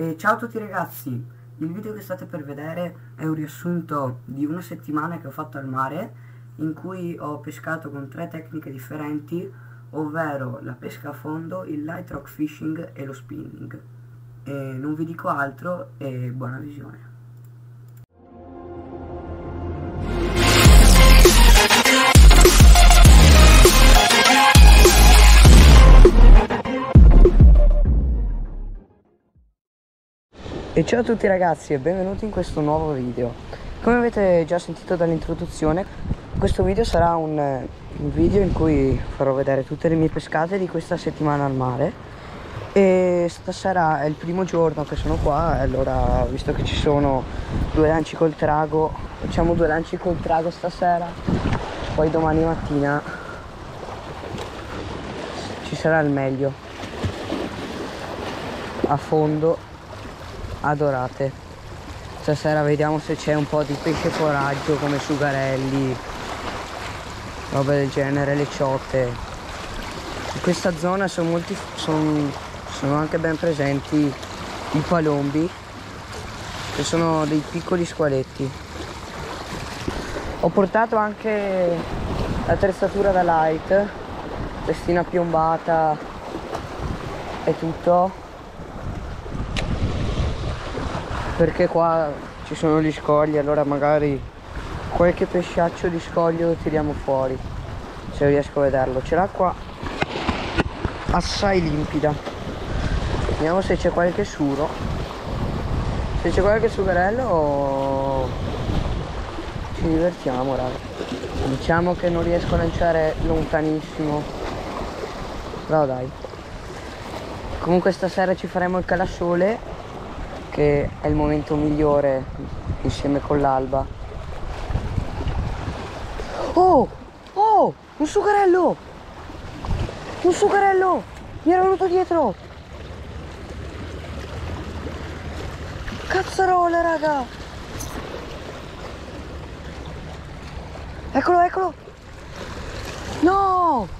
E ciao a tutti ragazzi, il video che state per vedere è un riassunto di una settimana che ho fatto al mare, in cui ho pescato con 3 tecniche differenti, ovvero la pesca a fondo, il light rock fishing e lo spinning. E non vi dico altro e buona visione. E ciao a tutti ragazzi e benvenuti in questo nuovo video. Come avete già sentito dall'introduzione, questo video sarà un video in cui farò vedere tutte le mie pescate di questa settimana al mare. E stasera è il primo giorno che sono qua, e allora, visto che ci sono 2 lanci col trago, facciamo 2 lanci col trago stasera, poi domani mattina ci sarà il meglio a fondo a dorate. Stasera vediamo se c'è un po' di pesce foraggio come sugarelli, roba del genere, le ciotte. In questa zona sono anche ben presenti i palombi, che sono dei piccoli squaletti. Ho portato anche l'attrezzatura da light, testina piombata e tutto, perché qua ci sono gli scogli, allora magari qualche pesciaccio di scoglio lo tiriamo fuori, se riesco a vederlo. C'è l'acqua assai limpida, vediamo se c'è qualche suro. Se c'è qualche sugarello ci divertiamo, raga. Diciamo che non riesco a lanciare lontanissimo, però dai. Comunque stasera ci faremo il calasole, che è il momento migliore insieme con l'alba. Oh! Oh! Un sugarello! Un sugarello! Mi era venuto dietro! Cazzarola, raga! Eccolo, eccolo! No!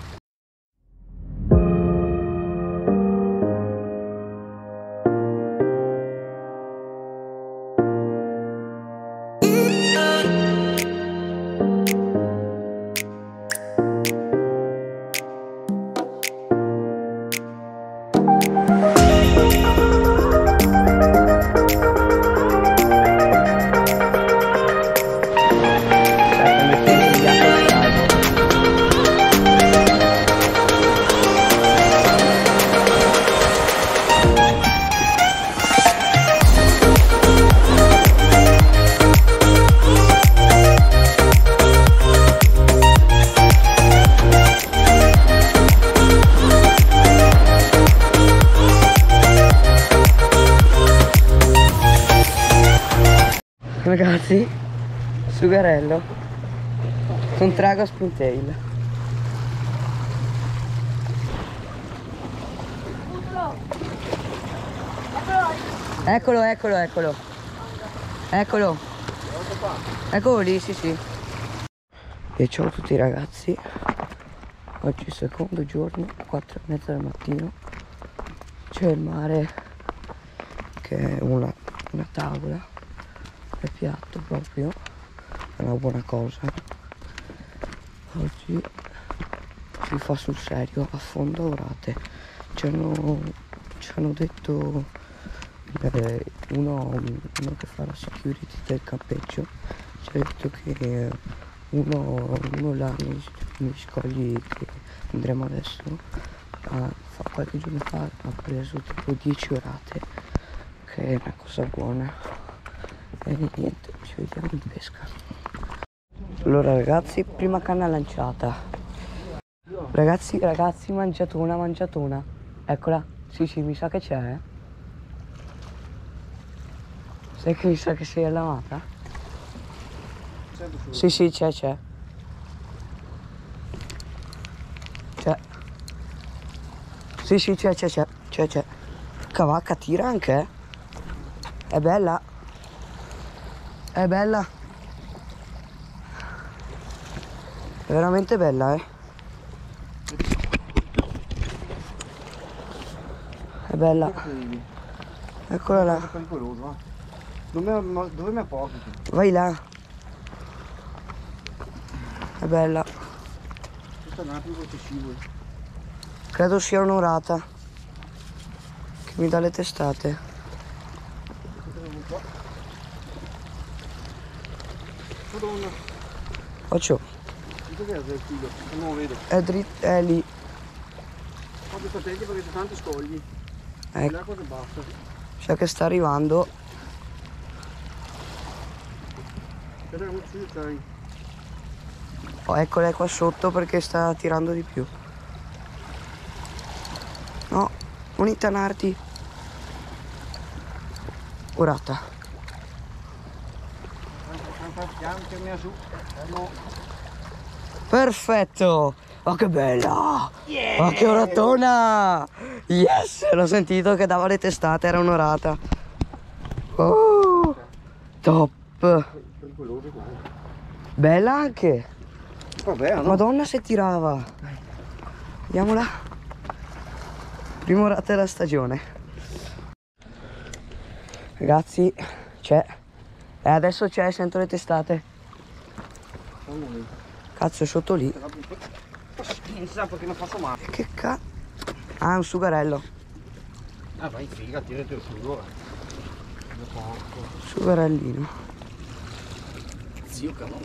Ragazzi, sugarello con trago spintail. Eccolo, eccolo, eccolo. Eccolo. Eccolo lì, sì sì. E ciao a tutti ragazzi. Oggi è il secondo giorno, 4:30 del mattino. C'è il mare, che è una tavola. Il piatto proprio è una buona cosa. Oggi si fa sul serio, a fondo a orate. Ci hanno detto uno che fa la security del campeggio, ci ha detto che uno là negli scogli che andremo adesso, qualche giorno fa ha preso tipo 10 orate, che è una cosa buona. E niente, ci vediamo in pesca. Allora ragazzi, prima canna lanciata. Ragazzi, mangiatona. Eccola. Sì, mi sa che c'è, Sai che mi sa che sei allamata? Sì, c'è. C'è. Sì, c'è. Cavacca, tira anche, È bella. È bella. È veramente bella, È bella. Eccola là. È pericoloso, va. Dove mi appoggio? Vai là. È bella. Aspetta un attimo che scivoli. Credo sia un'orata. Che mi dà le testate. Madonna. Occhio. Dov'è il filo? Non lo vedo. È lì. Ho detto attenti perché c'è tanti scogli. Ecco. L'acqua che basta. Sa che sta arrivando. Aspetta che ci c'hai. Oh, eccola qua sotto perché sta tirando di più. No, non intanarti. Orata. Piano che mi su. No. Perfetto. Oh che bella. Yeah. Oh che oratona. Yes. L'ho sentito che dava le testate, era un'orata. Oh, top. Pericoloso qua. Bella anche. Vabbè, no? Madonna se tirava. Vediamola. Prima orata della stagione. Ragazzi, c'è. Adesso c'è, sento le testate. Cazzo, è sotto lì. Pensa perché non faccio male. Che cazzo? Ah, è un sugarello. Ah vai figa, tirati il sugo. Sugarellino. Zio cavolo.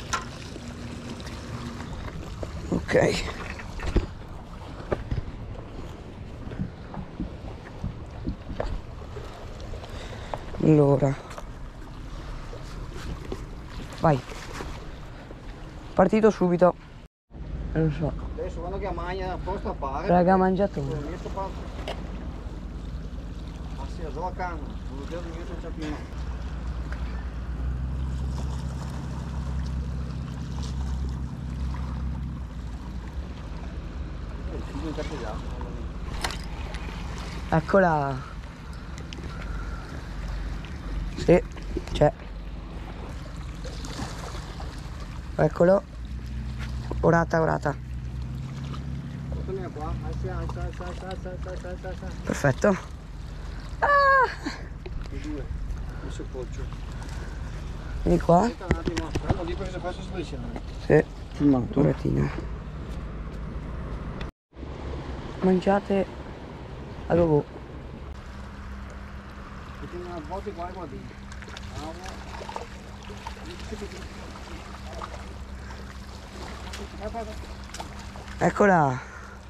Ok. Allora. Vai. Partito subito. Non lo so. Adesso quando che mangia apposta a fare. Raga, mangiato. Ma si la canna, non devo dire che c'è più. Eccola. Sì, c'è. Eccolo. Orata, orata. Perfetto. Ah! Due, messo il poggio. Vieni qua. Aspetta un attimo, andiamo lì perché se faccio sposizionare. Sì. Filmato. Oratina. Mangiate a go. Perché una volta qua e qua dentro. Eccola.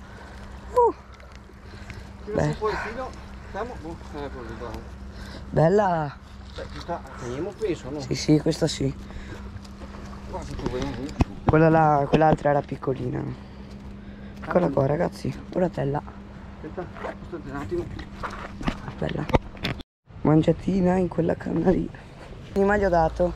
Tira su un po' il filo. Stiamo. Ecco lì, bravo. Bella. Teniamo peso, no? Sì, sì, questa sì. Guarda tu vedi. Quella là, quell'altra era piccolina. Eccola qua ragazzi, oratella. Aspetta, aspetta un attimo. Bella. Mangiatina in quella canna lì. Prima gli ho dato.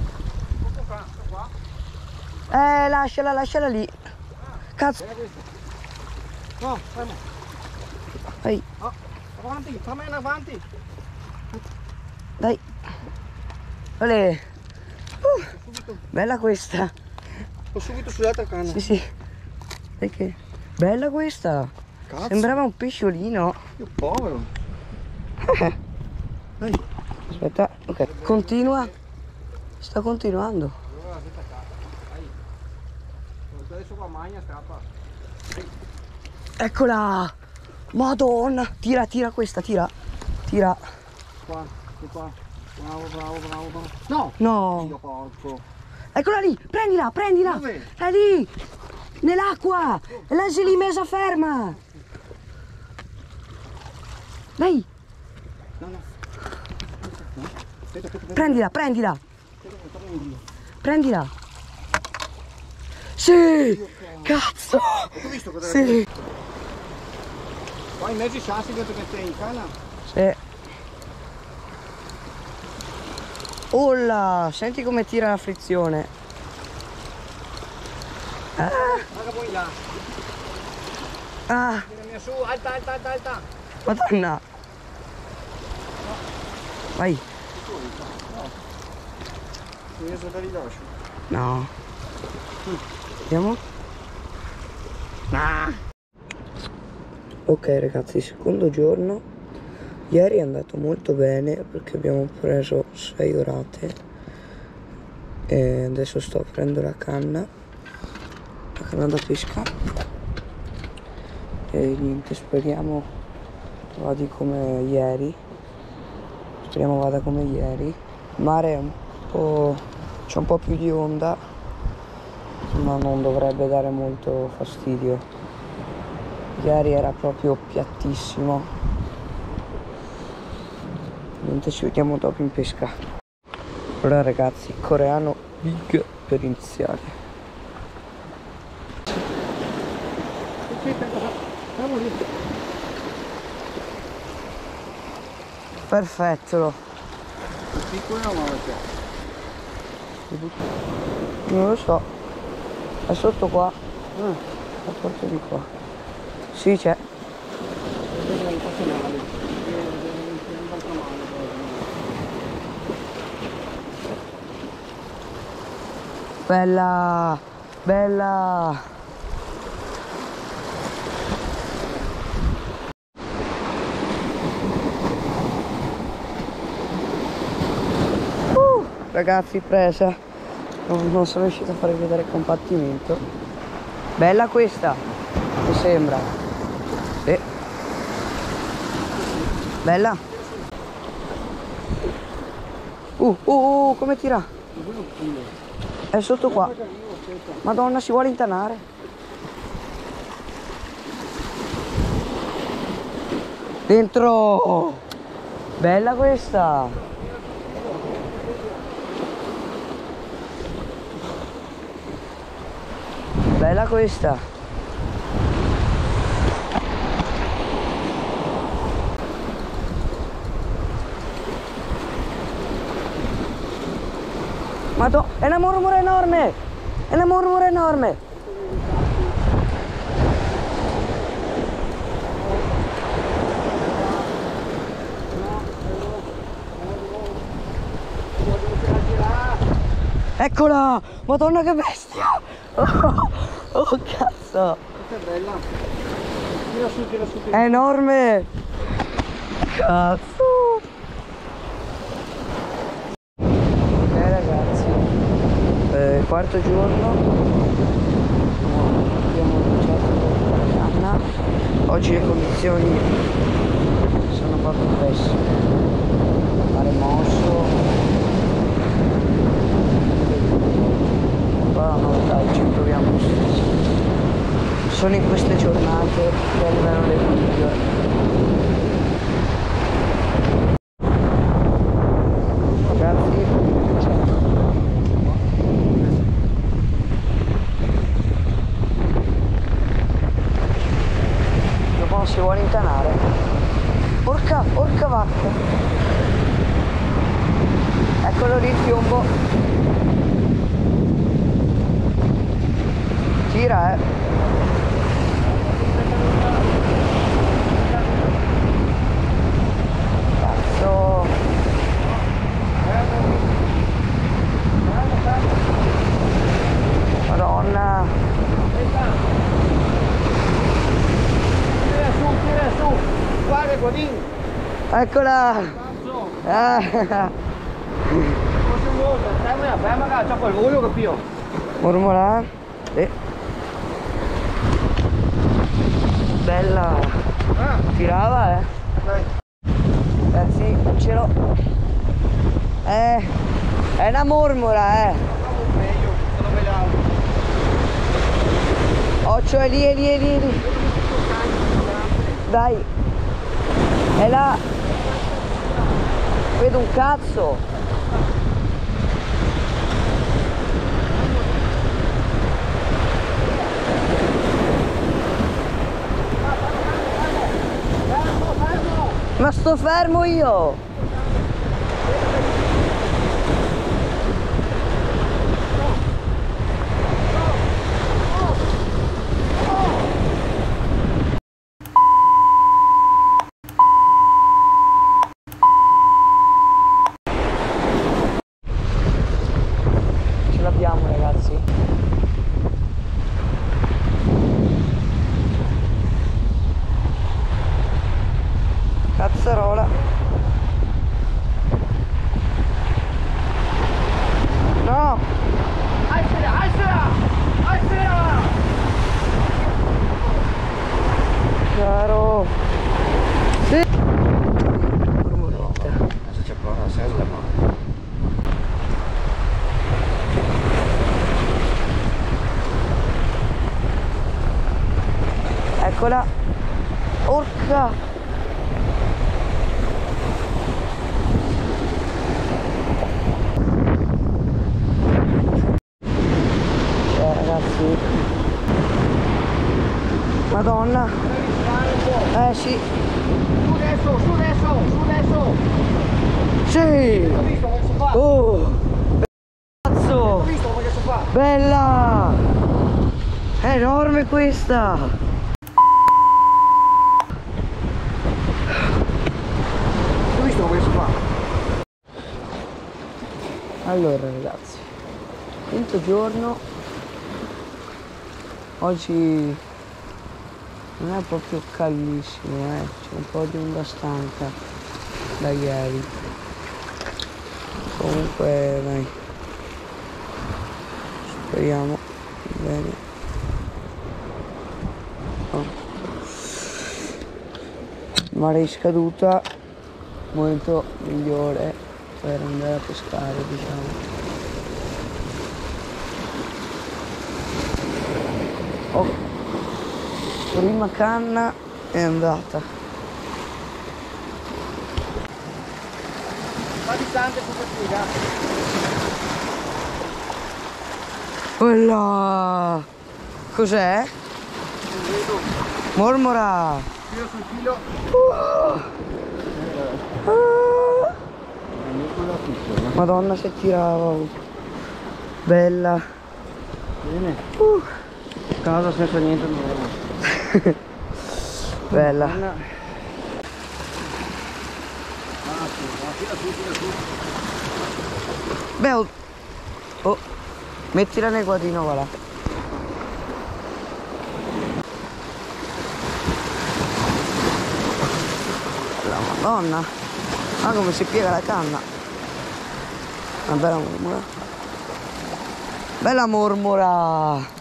Lasciala, lasciala lì. Cazzo. No, fermo. Vai, Oh, avanti, fammi avanti. dai. Olè. Bella questa. Ho subito sull'altra canna. Sì, sì. Sai che? Bella questa. Cazzo. Sembrava un pesciolino. Che povero. Dai. Aspetta, ok. Continua. Sta continuando. Allora, aspetta qua. Dai. Adesso qua magna strappa. Eccola. Madonna. Tira, tira questa, tira. Tira. Qua, qua. Bravo, bravo, bravo, bravo. No! No. Dio porco. Eccola lì, prendila, prendila. Dove? È lì. Nell'acqua. E lei si è lì messa ferma. Dai, No, no. Aspetta, aspetta. prendila, prendila. Prendila. Sì. Cazzo. Hai visto cosa Sì. Qua in mezzo i sassi che ti mette in canna. Sì. Olla, senti come tira la frizione. Guarda poi là. Ah, Tirami su, alta, alta, alta, alta. madonna. Vai. Mi riesco da rilascio. No. Vediamo. Ah. Ok ragazzi, secondo giorno. Ieri è andato molto bene perché abbiamo preso 6 orate e adesso sto aprendo la canna da pesca e niente, speriamo vada come ieri. Speriamo vada come ieri. Il mare è un po', c'è un po' più di onda, ma non dovrebbe dare molto fastidio. Ieri era proprio piattissimo. Niente, ci vediamo dopo in pesca. Allora ragazzi, coreano big per iniziare. Perfetto. Piccolo o Non lo so. È sotto qua. La porta di qua. Sì, c'è. Bella, bella. Ragazzi, presa. Non sono riuscito a farvi vedere il compartimento. Bella questa, mi sembra. Sì. Bella. Come tira? È sotto qua. Madonna, si vuole intanare. Dentro. Bella questa. Bella questa. Madonna, è una mormora enorme. È una mormora enorme. Eccola! Madonna che bestia! Oh cazzo! Questa è bella. Tira su. È enorme! Cazzo! Ok ragazzi, quarto giorno, abbiamo lanciato la canna. Oggi le condizioni sono proprio pessime. Mare mosso. No, dai, ci proviamo lo stesso. Sono in queste giornate che arrivano le migliori. Ragazzi, dopo non si vuole intanare. Porca vacca. Eccolo lì il piombo. Tira, Cazzo. Madonna. Tira su. Guarda, Godin. Eccola. Cazzo. Ferma che c'ho quel voglio capito. Mormora. Bella. Tirava, Ragazzi, ce l'ho. È una mormora, Meglio, sono bella. Occhio, è lì. Dai. È là. Vedo un cazzo. Ma sto fermo io! Ce l'abbiamo ragazzi. Cazzarola. No! Alzala, alzala! Alzala! Caro! Sì! Mormoretta. Adesso c'è qua la sella, ma... Eccola! Orca! Ragazzi! Madonna! Sì! Su adesso, su adesso, su adesso! Sì! Ho visto come si fa! Oh! Cazzo! Ho visto come si fa! Bella! È enorme questa! Ho visto come si fa! Allora ragazzi, quinto giorno, oggi non è proprio caldissimo, c'è un po' di onda stanca da ieri. Comunque dai, speriamo bene. Oh. Mare in scaduta, momento migliore per andare a pescare, diciamo. Oh. Prima canna è andata. Fa distante su questa Quella! Cos'è? Mormora! filo sul filo. Madonna se tirava. Bella. Bene. Casa senza niente nuovo. Bella. Beh, oh, mettila nel quadrino, va là. La Madonna. Ah, come si piega la canna. Una bella mormora. Bella mormora.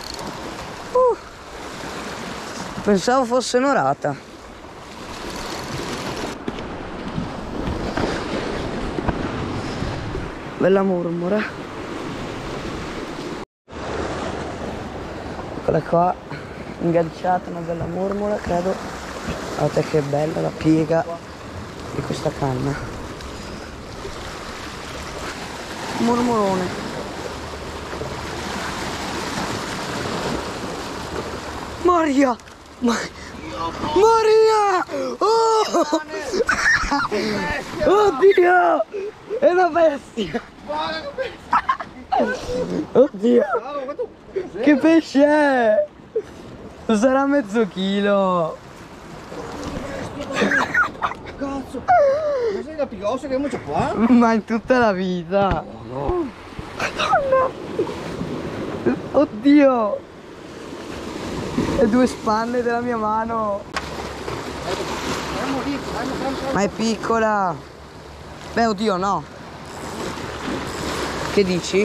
Pensavo fosse norata. Bella mormora. Eccola qua, ingaggiata, una bella mormora, credo. Guardate che bella la piega di questa canna. Mormorone. Maria! Maria! Oh! Oddio! È una bestia! Oddio! Che pesce è? Sarà mezzo chilo! Cazzo! Ma sei la più grossa che c'è qua? Ma in tutta la vita! No! Madonna! Oddio! Le due spanne della mia mano! Ma è piccola! Beh, oddio, no! Che dici?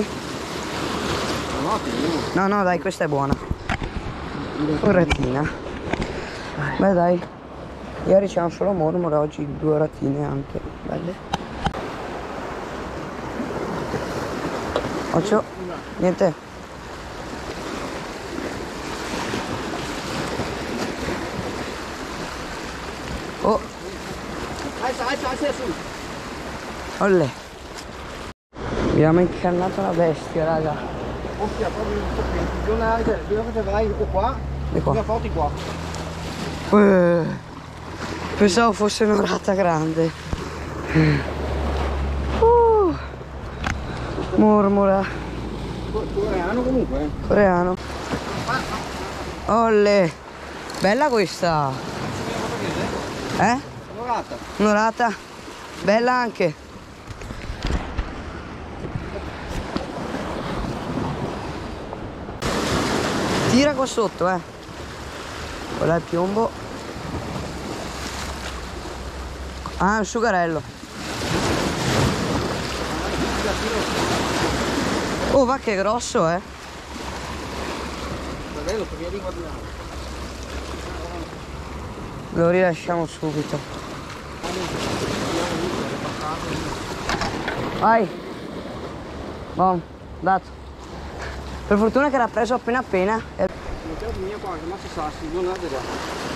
No, no, dai, questa è buona. Oratina. Beh, dai. Ieri c'erano solo mormore, oggi 2 oratine anche. Belle. Occhio. Niente. Oh. Alza su. Olle. Abbiamo incannato una bestia, raga. Ostia, proprio bisogna che vai o qua, Di qua. bisogna forti qua. Pensavo fosse un'orata grande. Mormora. Coreano comunque. Coreano. Olle. Bella questa. Un'orata. Un'orata. Bella anche. Tira qua sotto, Quella è il piombo. Ah, un sugarello. Oh, va che è grosso, eh. Bello, perché lì guardiamo. Lo rilasciamo subito. Vai. Buon, dato. Per fortuna che era preso appena appena. Mettiamo mia qua, che massa sassi, non è vero.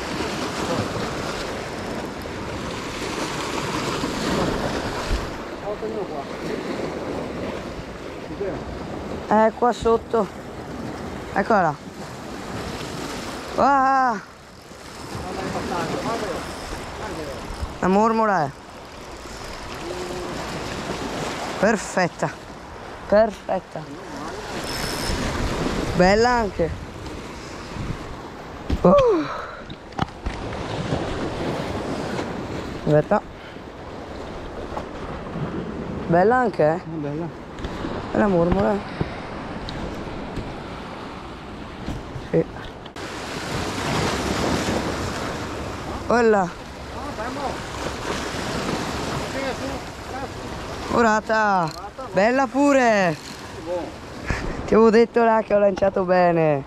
Portamelo qua. Qua sotto. Eccola là. Ah, la mormola è. Perfetta. Perfetta. Bella anche. Aspetta. Bella anche, eh? Bella. Bella mormola. Sì. Bella. Orata. Bella pure. Ti avevo detto là che ho lanciato bene.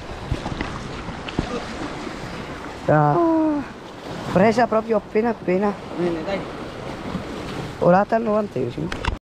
Ah, presa proprio appena appena. Bene, dai. Orata al 90°.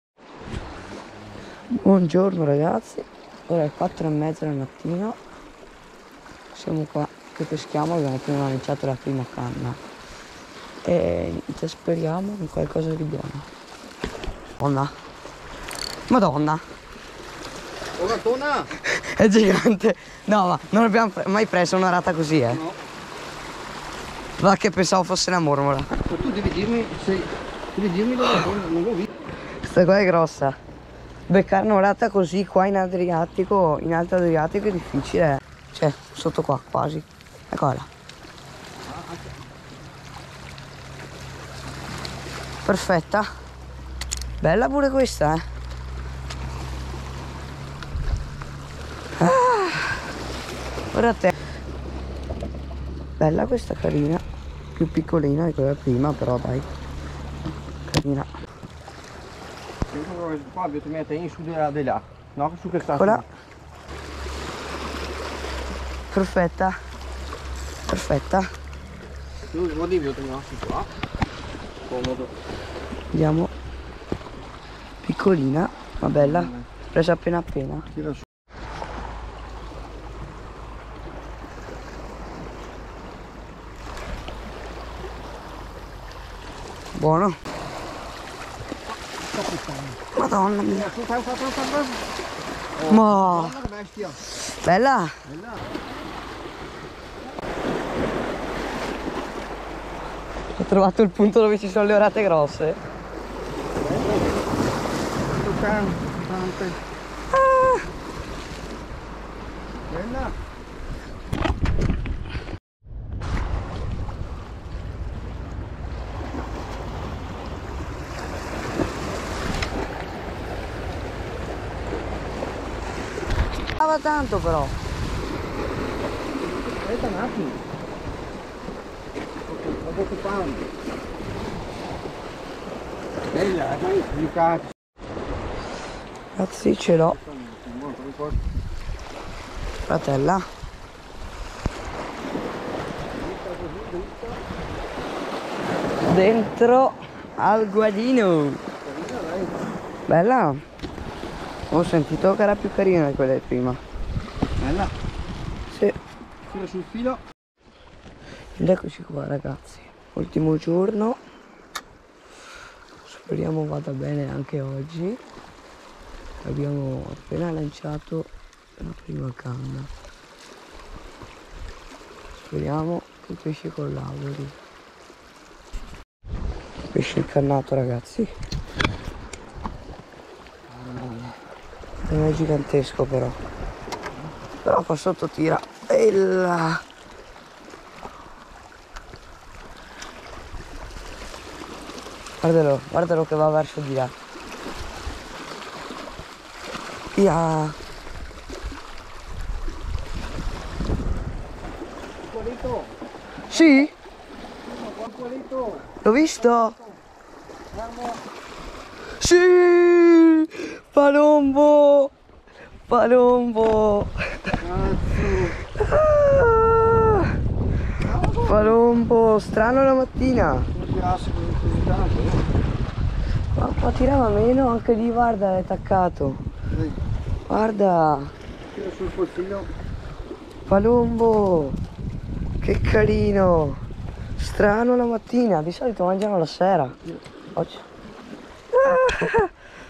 Buongiorno ragazzi. Ora è 4:30 del mattino. Siamo qua che peschiamo, abbiamo appena lanciato la prima canna. E speriamo in qualcosa di buono. Madonna. Madonna. Oratona! È gigante. No, ma non abbiamo mai preso una rata così, eh. No. Va che pensavo fosse una mormola. Ma tu devi dirmi se... Devi dirmi l'oratona, non l'ho visto. Questa qua è grossa. Beccare una rata così qua in Adriatico, in Alto Adriatico è difficile, eh. Cioè, sotto qua, quasi. Eccola là. Perfetta. Bella pure questa, eh. Ora te. Bella questa, carina. Più piccolina di quella prima, però dai. Carina. Qua devi mettere in su di là. No, su che sta. Eccola. Perfetta. Perfetta. Tu lo devi tenere su qua. Comodo. Vediamo. Piccolina, ma bella. Presa appena appena. Tira su. Buono. Madonna mia. Ma Bestia. bella. Bella. Ho trovato il punto dove ci sono le orate grosse. Tante. Bella. Stava tanto però. Aspetta un attimo. Sto occupando. Bella, dai, più cazzo. Ragazzi, ce l'ho. Fratella. Dentro al guadino. Bella. Ho sentito che era più carina di quella di prima. Bella. Sì. Tira sul filo. Ed eccoci qua ragazzi. Ultimo giorno. Speriamo vada bene anche oggi. Abbiamo appena lanciato la prima canna. Speriamo che il pesce collabori. Pesce incannato ragazzi. Non è gigantesco però. Però qua sotto tira. E là. Guardalo, guardalo che va verso di là. Via. Qualito. Sì? Qualito. L'ho visto? Sì! Palombo! Palombo! Ah! Palombo, strano la mattina. Mi piace così tanto. Ma tirava meno, anche lì guarda, è attaccato. Guarda, Tira sul polpino. Palombo, che carino. Strano la mattina, di solito mangiano la sera. Oggi. Ah!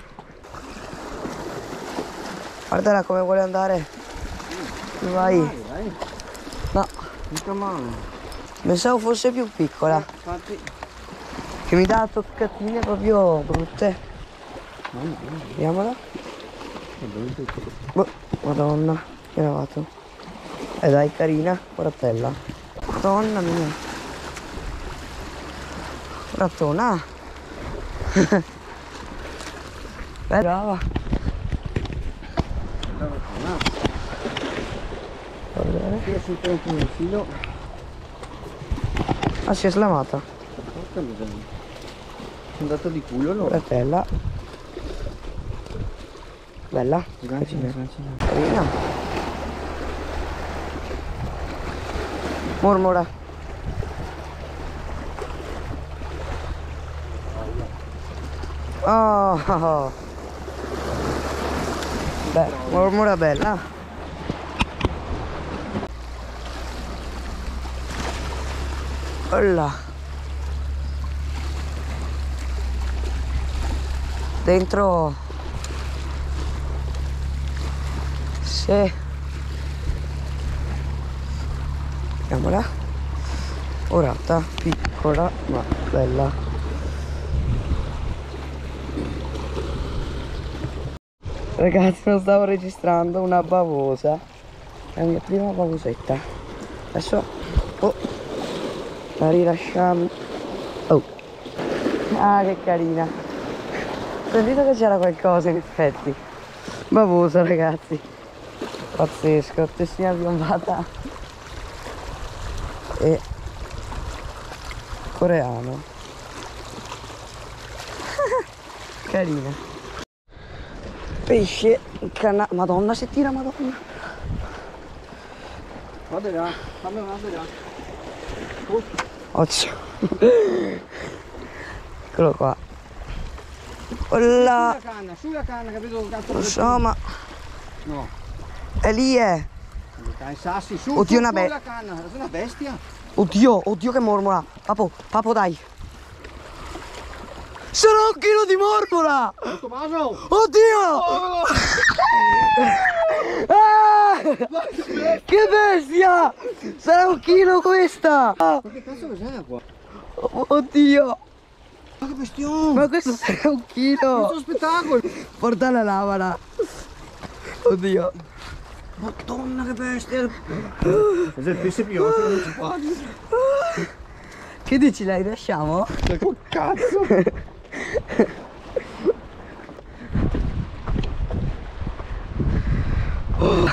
Guardala come vuole andare. Vai. Dai. No, Mica male. pensavo fosse più piccola. Infatti. Che mi dà toccatine proprio brutte. Vediamola. Boh, madonna, che lavato. Dai, carina, guardatella. Madonna mia. Ratona. Brava. Tira sul polpino il filo. Ah, si è slamata. Porca miseria. È andato di culo allora. Guardatella. Bella. Gancina. Carina. Mormora. Oh. Beh, mormora bella. Olla. Dentro. Sì. Vediamola. Orata, piccola ma bella. Ragazzi, non stavo registrando una bavosa. È la mia prima bavosetta. Adesso la rilasciamo. Oh. Ah, che carina. Ho sentito che c'era qualcosa in effetti. Bavosa, ragazzi. Pazzesco, tessina piombata. E coreano. Carina. Pesce canna. Madonna, se tira, madonna. Vado là, fammi vado là. Occhio. Eccolo qua. Olla. Sulla canna, capito? Un cazzo Lo so, ma no. è lì, Dai, sassi, su, Oddio, una sulla canna, è una bestia. Oddio che mormola. Papo, dai. Sarà un chilo di mormola! Tommaso! Oddio! Oh! Ah! Che bestia! Sarà un chilo questa! Ma che cazzo cos'è qua? Oddio! Ma che bestione! Ma questo sarà un chilo! Questo spettacolo! Portala lavala! Oddio! Madonna che bestia! Cos'è il pesce più grosso non ci parli? Che dici, la rilasciamo? Che cazzo! Oh.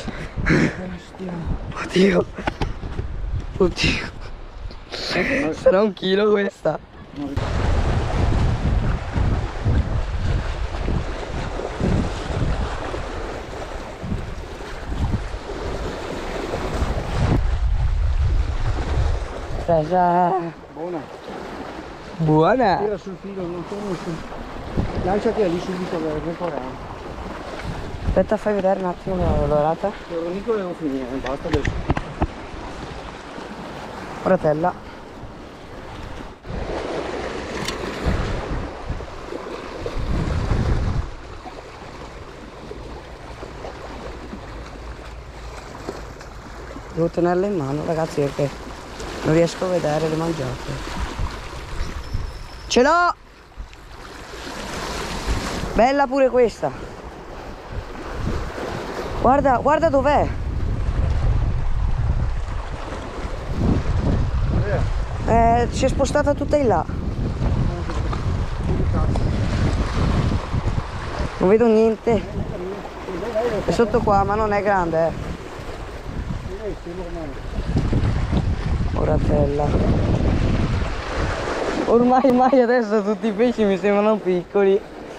Oddio! Sarà un chilo questa! Presa! Buona! Buona! Tira sul filo, non conosco. Lanciati lì subito per coreano. Aspetta, fai vedere un attimo la colorata. Nico devo finire, basta adesso. Fratella. Devo tenerla in mano, ragazzi, perché non riesco a vedere le mangiate. Ce l'ho! Bella pure questa. Guarda dov'è. Si è spostata tutta in là. Non vedo niente. È sotto qua, ma non è grande, Oratella. Ormai adesso tutti i pesci mi sembrano piccoli.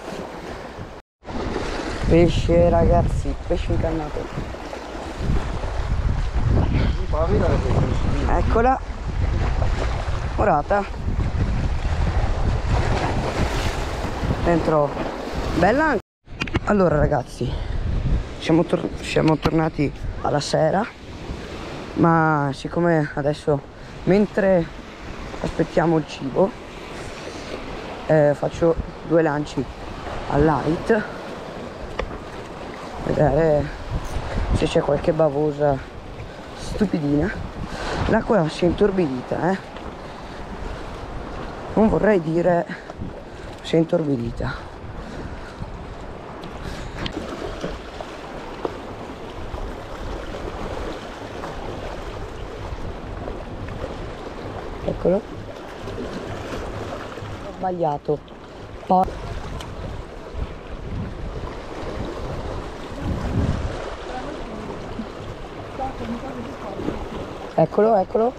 Pesce ragazzi, pesce incannato. Eccola. Morata. Dentro. Bella anche. Allora ragazzi, siamo tornati alla sera. Ma siccome adesso, mentre aspettiamo il cibo, faccio 2 lanci al light, vedere se c'è qualche bavosa stupidina. L'acqua si è intorbidita, non vorrei dire si è intorbidita. Eccolo. Ho sbagliato. Eccolo.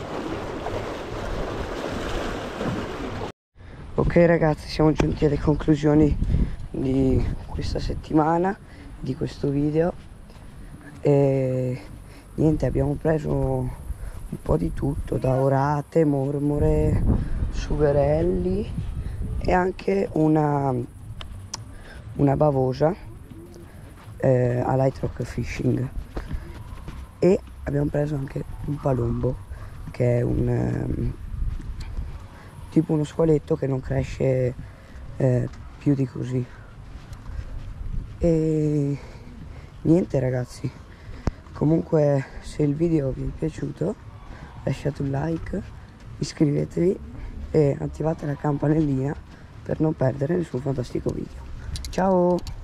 Ok ragazzi, siamo giunti alle conclusioni di questa settimana, di questo video. E niente, abbiamo preso un po' di tutto, da orate, mormore, sugarelli e anche una bavosa a Light Rock Fishing. E abbiamo preso anche un palombo, che è un tipo uno squaletto che non cresce più di così. E niente ragazzi, comunque se il video vi è piaciuto lasciate un like, iscrivetevi e attivate la campanellina per non perdere nessun fantastico video. Ciao!